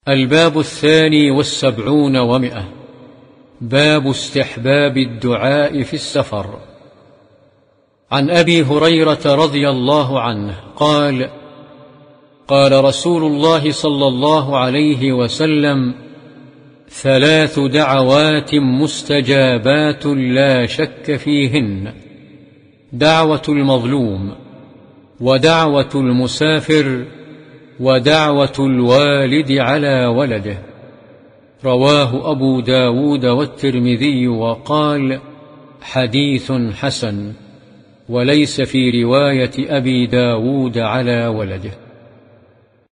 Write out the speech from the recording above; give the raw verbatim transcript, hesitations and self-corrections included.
الباب الثاني والسبعون ومئة. باب استحباب الدعاء في السفر. عن أبي هريرة رضي الله عنه قال: قال رسول الله صلى الله عليه وسلم: ثلاث دعوات مستجابات لا شك فيهن: دعوة المظلوم، ودعوة المسافر، ودعوة الوالد على ولده. رواه أبو داود والترمذي وقال: حديث حسن، وليس في رواية أبي داود على ولده.